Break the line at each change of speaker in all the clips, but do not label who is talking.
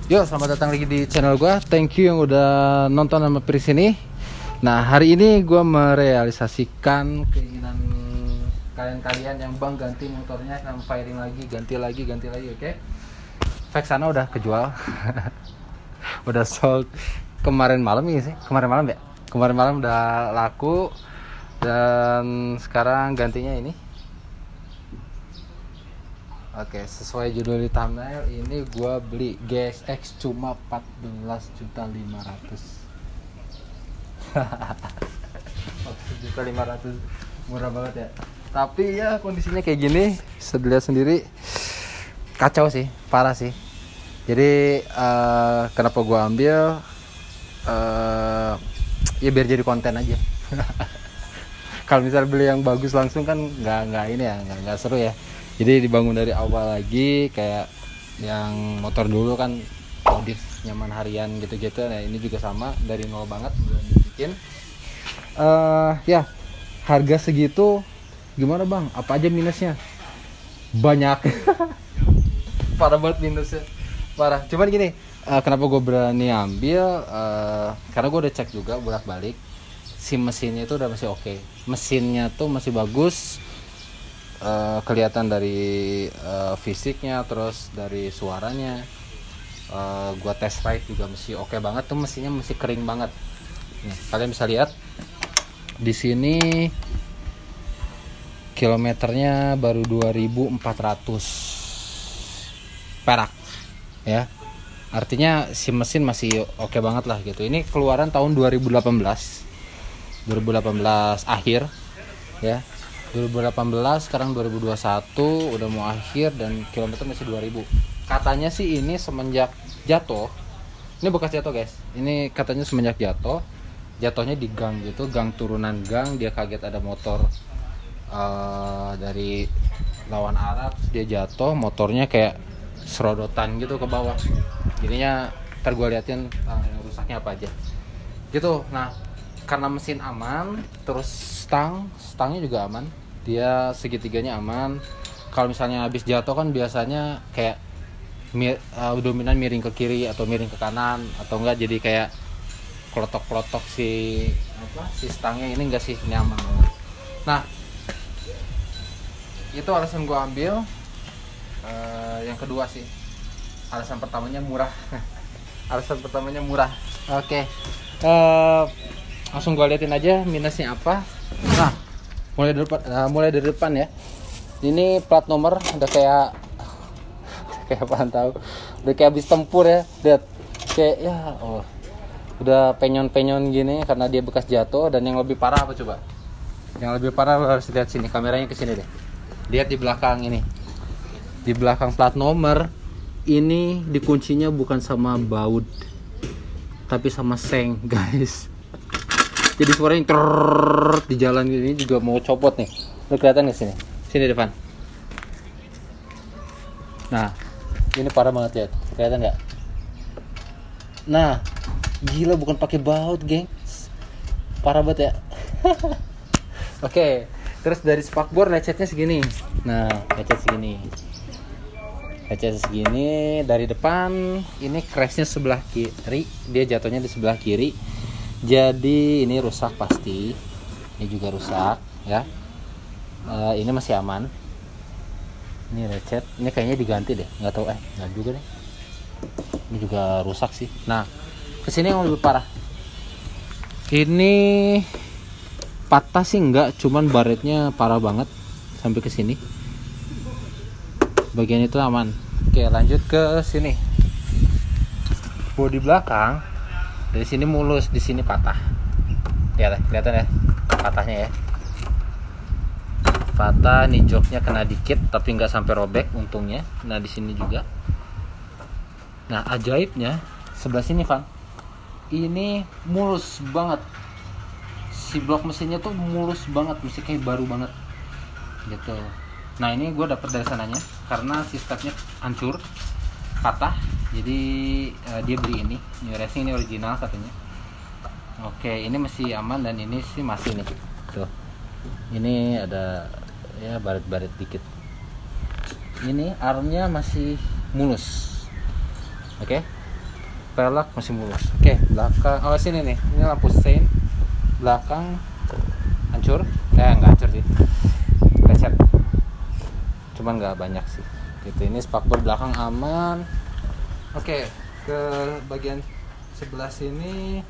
Yo, selamat datang lagi di channel gue. Thank you yang udah nonton sama Pris ini. Nah, hari ini gue merealisasikan keinginan kalian yang bang ganti motornya, kan firing lagi, ganti lagi, oke? Vexana udah kejual, udah sold kemarin malam ini sih, kemarin malam udah laku dan sekarang gantinya ini. Oke, sesuai judul di thumbnail, ini gua beli GSX cuma 14.500.000. 14.500.000 murah banget ya. Tapi ya kondisinya kayak gini, bisa dilihat sendiri, kacau sih, parah sih. Jadi kenapa gua ambil? Ya biar jadi konten aja. Kalau misal beli yang bagus langsung kan nggak seru ya. Jadi dibangun dari awal lagi, kayak yang motor dulu kan modif nyaman harian gitu-gitu. Nah ini juga sama, dari nol banget belum bikin. Ya harga segitu gimana bang? Apa aja minusnya? Banyak. Parah banget minusnya, parah. Cuman gini, kenapa gue berani ambil? Karena gue udah cek juga bolak-balik, si mesinnya itu udah masih oke. Mesinnya tuh masih bagus. Kelihatan dari fisiknya, terus dari suaranya. Gua test ride juga masih oke banget tuh, mesinnya masih kering banget. Nih, kalian bisa lihat di sini kilometernya baru 2.400 perak ya. Artinya si mesin masih oke banget lah gitu. Ini keluaran tahun 2018 akhir ya. 2018, sekarang 2021, udah mau akhir dan kilometer masih 2000. Katanya sih ini semenjak jatuh, ini bekas jatuh guys, ini katanya semenjak jatuhnya di gang gitu, gang turunan gang, dia kaget ada motor dari lawan arah, dia jatuh, motornya kayak serodotan gitu ke bawah. Jadinya ntar gue liatin yang rusaknya apa aja gitu. Nah, karena mesin aman, terus stangnya juga aman, dia segitiganya aman. Kalau misalnya habis jatuh kan biasanya kayak dominan miring ke kiri atau miring ke kanan, atau enggak jadi kayak klotok-klotok si stangnya. Ini enggak sih, ini aman banget. Nah, itu alasan gua ambil. Yang kedua sih, alasan pertamanya murah. Oke. Langsung gue liatin aja minusnya apa. Nah, mulai dari depan ya. Ini plat nomor udah kayak apaan tahu, udah kayak habis tempur ya. Lihat kayak ya udah penyon-penyon gini karena dia bekas jatuh. Dan yang lebih parah apa coba? Yang lebih parah harus lihat sini, kameranya ke sini deh. Lihat di belakang ini. Di belakang plat nomor ini dikuncinya bukan sama baut, tapi sama seng, guys. Jadi suaranya di jalan ini juga mau copot nih. Udah kelihatan nggak sini? Sini depan. Nah, ini parah banget ya. Kelihatan nggak? Nah, gila bukan pakai baut, gengs. Parah banget ya. Oke, terus dari spakbor lecetnya segini. Nah, lecet segini. Dari depan ini crashnya sebelah kiri. Dia jatuhnya di sebelah kiri. Jadi ini rusak pasti. Ini juga rusak ya. Ini masih aman. Ini lecet. Ini kayaknya diganti deh. Nggak tahu nggak juga deh. Ini juga rusak sih. Nah, kesini yang lebih parah. Ini patah sih enggak, cuman baretnya parah banget sampai ke sini. Bagian itu aman. Oke, lanjut ke sini. Bodi belakang dari sini mulus, di sini patah. Lihat, kelihatan ya patahnya ya. Patah, nih joknya kena dikit tapi nggak sampai robek untungnya. Nah, di sini juga. Nah, ajaibnya sebelah sini, Van. Ini mulus banget. Si blok mesinnya tuh mulus banget, mesti kayak baru banget. Gitu. Nah, ini gue dapet dari sananya karena si stepnya hancur, patah. Jadi dia beli ini New Racing, ini original katanya. Oke, ini masih aman dan ini sih masih nih. Tuh. Ini ada ya baret-baret dikit. Ini armnya masih mulus. Oke. velg masih mulus. Oke, belakang, oh sini nih, ini lampu sein, belakang hancur, nggak hancur sih, lecet, cuman nggak banyak sih. Gitu, ini spakbor belakang aman. Oke, ke bagian sebelah sini,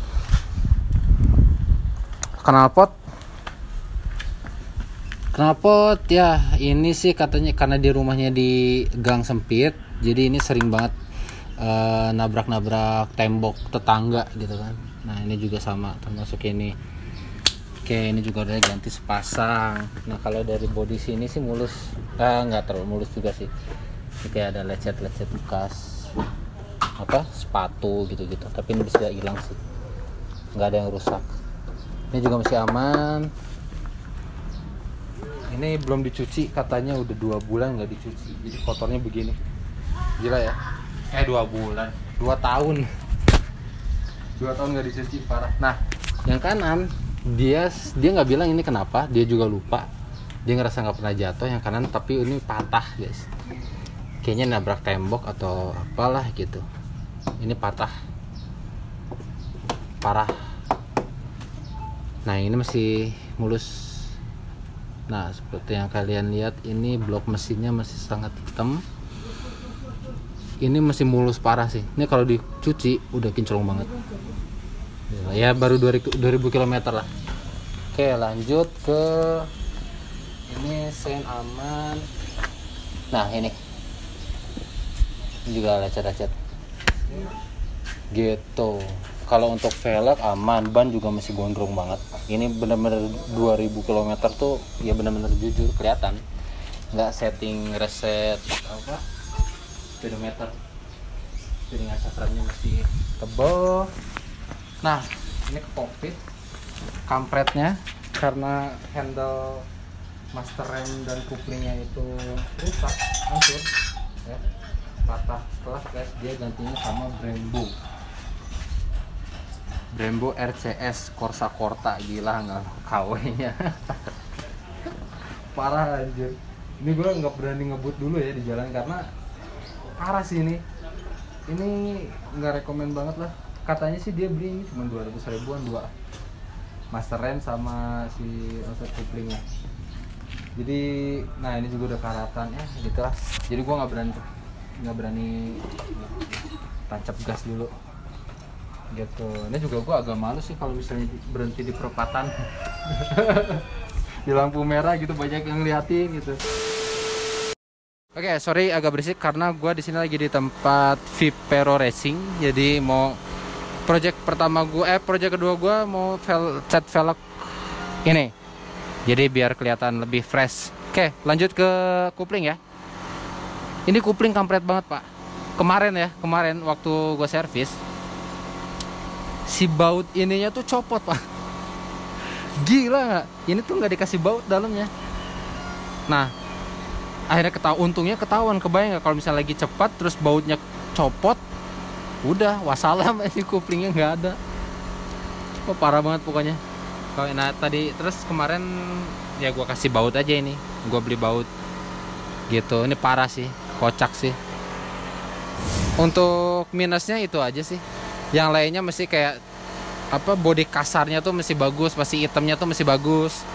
knalpot ya, ini sih katanya karena di rumahnya di gang sempit, jadi ini sering banget nabrak-nabrak tembok tetangga gitu kan. Nah ini juga sama, termasuk ini. Oke, ini juga udah ganti sepasang. Nah kalau dari bodi sini sih mulus, nggak terlalu mulus juga sih. Ini kayak ada lecet-lecet bekas apa sepatu gitu-gitu, tapi ini bisa hilang sih, nggak ada yang rusak. Ini juga masih aman. Ini belum dicuci, katanya udah 2 bulan nggak dicuci, jadi kotornya begini. Gila ya, 2 bulan, 2 tahun 2 tahun nggak dicuci, parah. Nah yang kanan dia nggak bilang ini kenapa, dia juga lupa, dia ngerasa nggak pernah jatuh yang kanan, tapi ini patah guys, kayaknya nabrak tembok atau apalah gitu. Ini patah parah. Nah ini masih mulus. Nah seperti yang kalian lihat, ini blok mesinnya masih sangat hitam. Ini masih mulus parah sih. Ini kalau dicuci udah kinclong banget. Ya baru 2000 km lah. Oke, lanjut ke ini, sen aman. Nah ini juga lecet-lecet gitu. Kalau untuk velg aman, ban juga masih gondrong banget. Ini bener-bener 2000 km tuh ya bener-bener jujur kelihatan. Nggak setting reset apa speedometer. Piringan sakramnya masih tebal. Nah ini ke kokpit, kampretnya karena handle master rem dan couplingnya itu rusak, hancur ya, patah. Setelah guys dia gantinya sama Brembo RCS Corsa Corta, gila nggak KW nya parah anjir. Ini gue nggak berani ngebut dulu ya di jalan karena parah sih ini nggak rekomen banget lah. Katanya sih dia beli ini cuma 200 ribuan, 2 master rem sama si offset couplingnya. Jadi nah ini juga udah karatan ya gitu lah. Jadi gue nggak berani tancap gas dulu gitu. Ini juga gue agak malu sih kalau misalnya berhenti di perempatan di lampu merah gitu, banyak yang ngeliatin gitu. Oke, sorry agak berisik karena gue di sini lagi di tempat Vipero Racing. Jadi mau project kedua gue mau cat velg ini. Jadi biar kelihatan lebih fresh. Oke, lanjut ke kupling ya. Ini kupling kampret banget pak. Kemarin waktu gue servis, si baut ininya tuh copot pak. Gila nggak? Ini tuh nggak dikasih baut dalamnya. Nah akhirnya untungnya ketahuan. Kebayang nggak kalau misalnya lagi cepat terus bautnya copot, udah wassalam, ini kuplingnya nggak ada. Parah banget pokoknya. Nah tadi terus kemarin ya gue kasih baut aja, ini gue beli baut gitu. Ini parah sih, kocak sih. Untuk minusnya itu aja sih. Yang lainnya masih kayak apa, bodi kasarnya tuh masih bagus, masih hitamnya tuh masih bagus.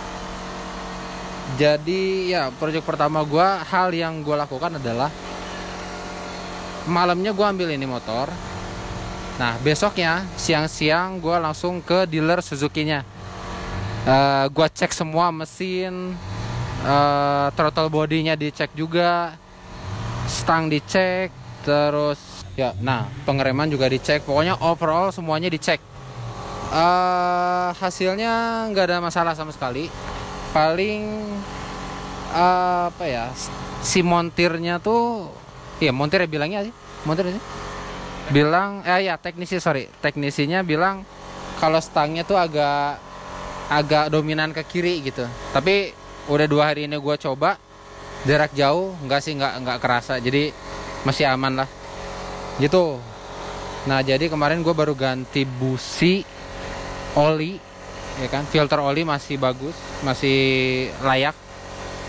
Jadi ya project pertama gue, hal yang gue lakukan adalah malamnya gue ambil ini motor. Nah besoknya siang-siang gue langsung ke dealer Suzuki-nya. Gue cek semua mesin, throttle bodinya dicek juga, stang dicek, terus ya nah pengereman juga dicek. Pokoknya overall semuanya dicek. Hasilnya nggak ada masalah sama sekali. Paling apa ya, si montirnya tuh ya, montir ya bilangnya sih, montir sih bilang teknisinya bilang kalau stangnya tuh agak dominan ke kiri gitu. Tapi udah 2 hari ini gue coba jarak jauh, nggak kerasa, jadi masih aman lah gitu. Nah jadi kemarin gue baru ganti busi oli ya kan, filter oli masih bagus, masih layak.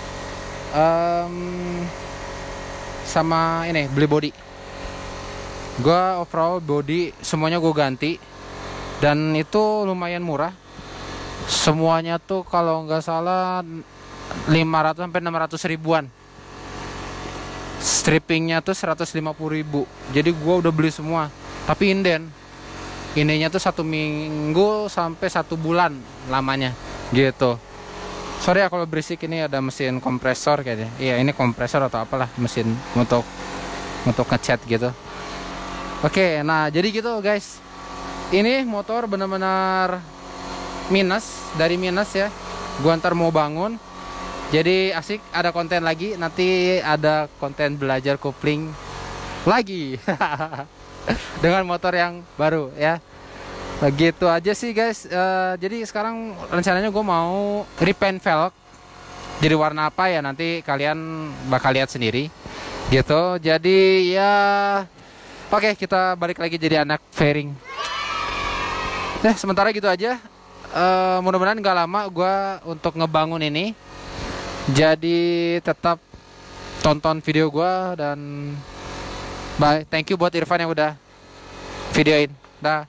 Sama ini beli body Gua overall body semuanya gue ganti, dan itu lumayan murah. Semuanya tuh kalau nggak salah 500 sampai 600 ribuan. Strippingnya tuh 150 ribu. Jadi gua udah beli semua. Tapi inden, ininya tuh 1 minggu sampai 1 bulan lamanya gitu. Sorry ya kalau berisik, ini ada mesin kompresor kayaknya. Iya, ini kompresor atau apalah, mesin untuk ngecat gitu. Oke, nah jadi gitu guys. Ini motor benar-benar minus, dari minus ya. Gua ntar mau bangun. Jadi asik, ada konten lagi. Nanti ada konten belajar kopling lagi. Dengan motor yang baru ya. Begitu aja sih guys. Jadi sekarang rencananya gue mau repaint velg. Jadi warna apa ya nanti kalian bakal lihat sendiri gitu. Jadi ya oke, kita balik lagi jadi anak fairing. Nah sementara gitu aja. Mudah-mudahan gak lama gue untuk ngebangun ini. Jadi tetap tonton video gue dan bye. Thank you buat Irfan yang udah videoin. Dah.